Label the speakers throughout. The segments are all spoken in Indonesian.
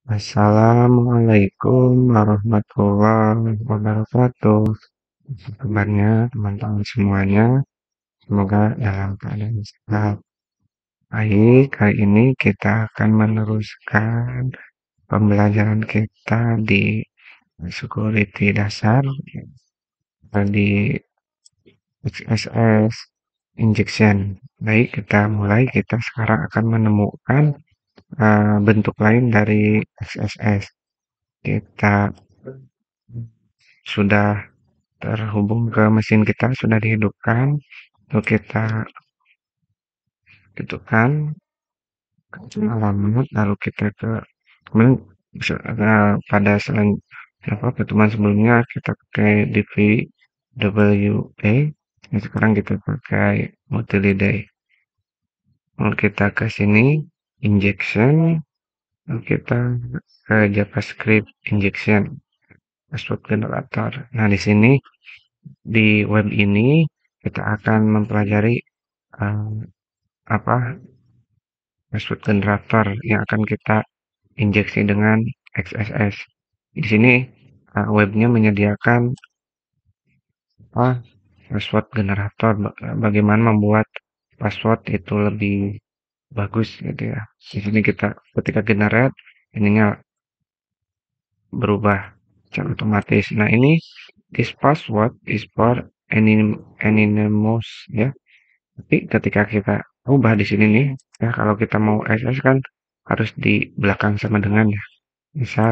Speaker 1: Assalamualaikum warahmatullahi wabarakatuh. Apa kabarnya teman-teman semuanya? Semoga dalam keadaan sehat. Baik, kali ini kita akan meneruskan pembelajaran kita di security dasar di XSS injection. Baik, kita mulai. Kita sekarang akan menemukan bentuk lain dari XSS. Kita sudah terhubung ke mesin kita, sudah dihidupkan. Lalu kita tentukan alamat, lalu kita ke kemudian pada pertemuan sebelumnya kita pakai DVWA. Nah, sekarang kita pakai Multiliday. Lalu kita ke sini injection, lalu kita ke JavaScript injection password generator. Nah, di sini di web ini kita akan mempelajari eh, apa password generator yang akan kita injeksi dengan XSS. Di sini webnya menyediakan password generator, bagaimana membuat password itu lebih bagus gitu ya. Di sini kita ketika generate ininya berubah secara otomatis. Nah, ini this password is for anonymous ya. Tapi ketika kita ubah di sini nih, ya kalau kita mau SS kan harus di belakang sama dengan ya. Misal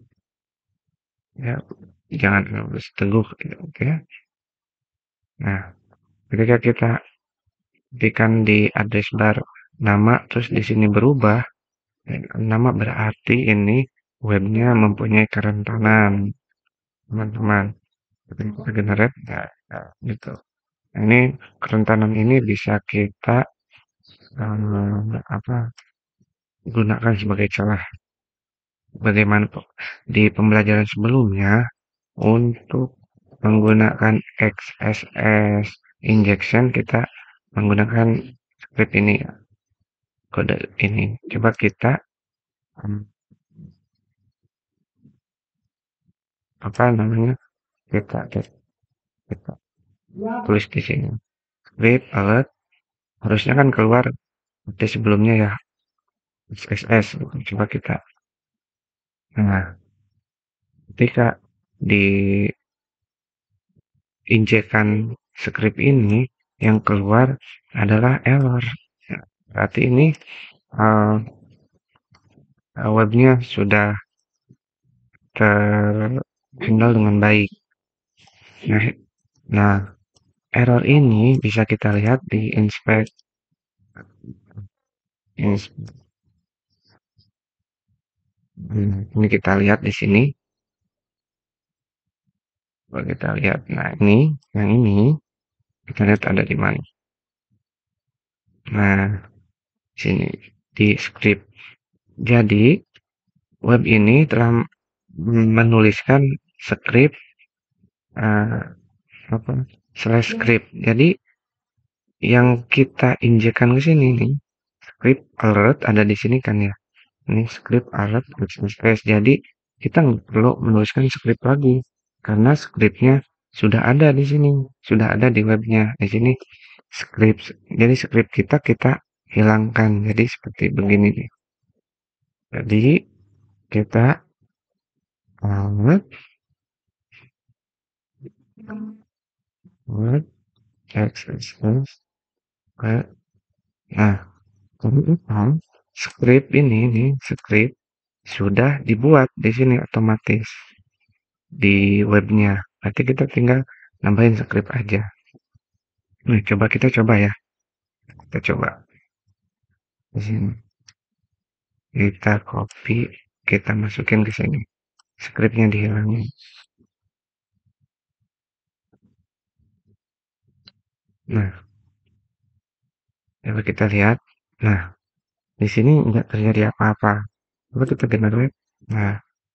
Speaker 1: ya jangan harus teguh gitu, oke. Nah, ketika kita ketikkan di address bar nama terus di sini berubah, nama berarti ini webnya mempunyai kerentanan, teman-teman. Ketika kita generate ya, gitu. Nah, ini kerentanan ini bisa kita gunakan sebagai celah. Bagaimana di pembelajaran sebelumnya untuk menggunakan XSS injection kita menggunakan script ini ya, kode ini. Coba kita um, apa namanya kita tulis di sini script alert harusnya kan keluar seperti sebelumnya ya XSS gitu. Coba kita nah ketika diinjekan script ini yang keluar adalah error. Ya, berarti ini uh, webnya sudah terhandle dengan baik. Nah, nah, error ini bisa kita lihat di inspect. Ini kita lihat di sini. Kalau kita lihat, nah ini, yang ini kita lihat ada di mana. Nah, sini di script. Jadi web ini telah menuliskan script uh, apa slash script. Jadi yang kita injekkan ke sini nih script alert ada di sini kan ya. Ini script alert space. Jadi kita nggak perlu menuliskan script lagi karena scriptnya sudah ada di sini, sudah ada di webnya. Di sini script. Jadi script kita hilangkan. Jadi seperti begini nih. Jadi kita alert web XSS. Nah, kemudian script ini nih script sudah dibuat di sini otomatis di webnya. Berarti kita tinggal nambahin script aja. Nih, kita coba ya. Kita coba di sini. Kita copy, kita masukin ke sini. Scriptnya dihilangin. Nah, coba kita lihat. Nah, di sini nggak terjadi apa-apa. Coba kita generate. Nah,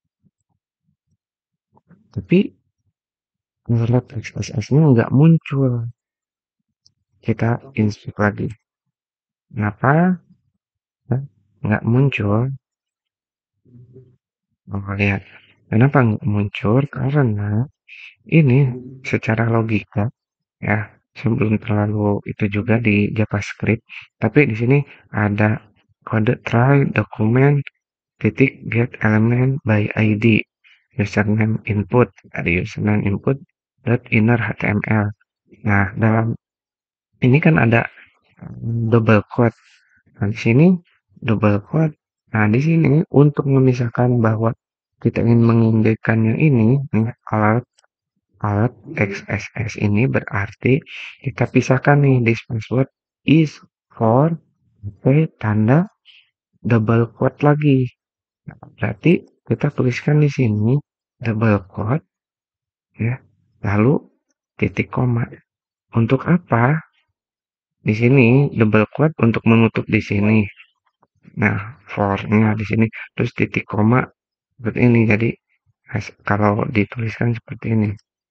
Speaker 1: tapi alert XSS-nya nggak muncul. Kita inspect lagi. Kenapa? Nggak muncul? Oh, lihat. Kenapa nggak muncul? Karena ini secara logika ya, sebelum terlalu itu juga di JavaScript, tapi di sini ada kode try document titik get element by ID username input dari username input dot inner HTML. Nah, dalam ini kan ada double quote. Nah, di sini double quote. Nah, di sini untuk memisahkan bahwa kita ingin mengindekkan yang ini, nih, alert alert XSS ini berarti kita pisahkan nih this password is for tanda double quote lagi. Nah, berarti kita tuliskan di sini double quote ya, lalu titik koma. Untuk apa? Di sini double quote untuk menutup di sini. Nah, for-nya di sini terus titik koma seperti ini. Jadi kalau dituliskan seperti ini.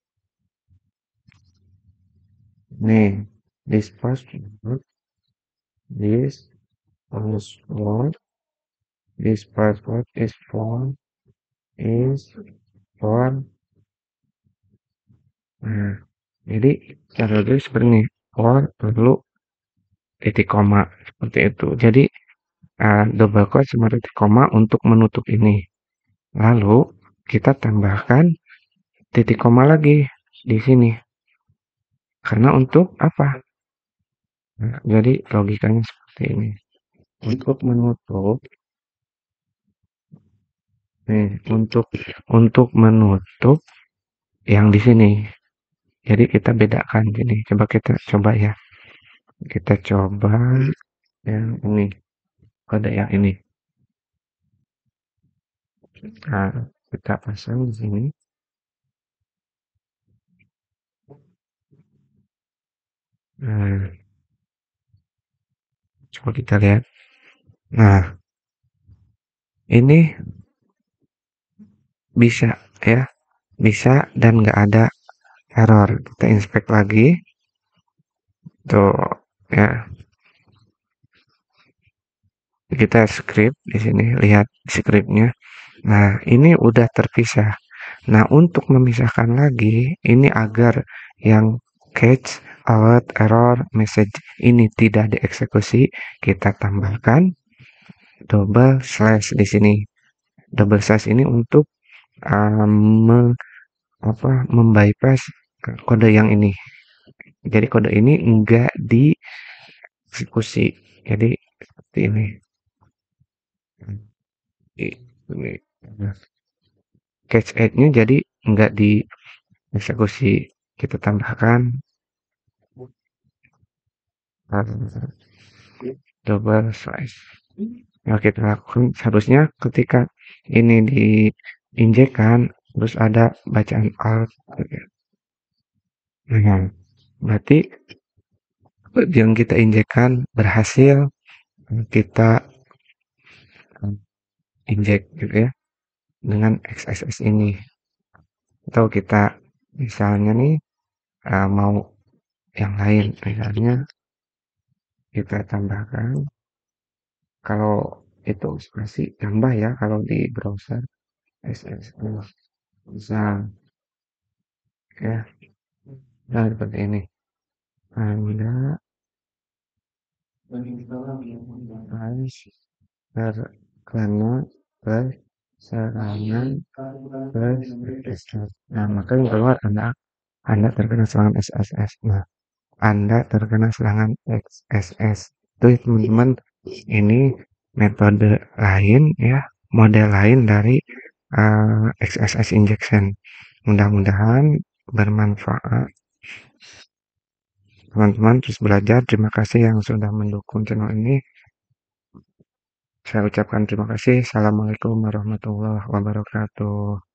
Speaker 1: Nih, this password, this password, this password is for. Nah, jadi cara tulis seperti ini. For perlu titik koma seperti itu. Jadi double quote sama titik koma untuk menutup ini. Lalu kita tambahkan titik koma lagi di sini. Karena untuk apa? Nah, jadi logikanya seperti ini. Untuk menutup, nih, untuk menutup yang di sini. Jadi kita bedakan ini. Coba kita coba ya. Kita coba yang ini. Kode yang ini. Nah, kita pasang di sini. Nah, coba kita lihat. Nah, ini bisa ya. Bisa dan nggak ada error. Kita inspect lagi. Tuh, ya. Kita script di sini. Lihat scriptnya. Nah, ini udah terpisah. Nah, untuk memisahkan lagi, ini agar yang catch, alert, error, message ini tidak dieksekusi, kita tambahkan double slash di sini. Double slash ini untuk um, me, membypass kode yang ini. Jadi kode ini enggak dieksekusi. Jadi seperti ini. Ini. Catch add-nya jadi enggak dieksekusi. Kita tambahkan double slash. Yang kita lakukan seharusnya ketika ini diinjekkan terus ada bacaan alt. Nah, berarti yang kita injekkan berhasil kita injek gitu ya dengan XSS ini. Atau kita misalnya nih mau yang lain, misalnya kita tambahkan kalau itu pasti tambah ya kalau di browser SSL misal ya, nah seperti ini. Anda harus terkena serangan SSS. Nah, maka yang keluar Anda terkena serangan SSS. Nah, Anda terkena serangan XSS. Itu ya, teman-teman, ini metode lain ya, model lain dari XSS injection. Mudah-mudahan bermanfaat. Teman-teman terus belajar. Terima kasih yang sudah mendukung channel ini. Saya ucapkan terima kasih. Assalamualaikum warahmatullahi wabarakatuh.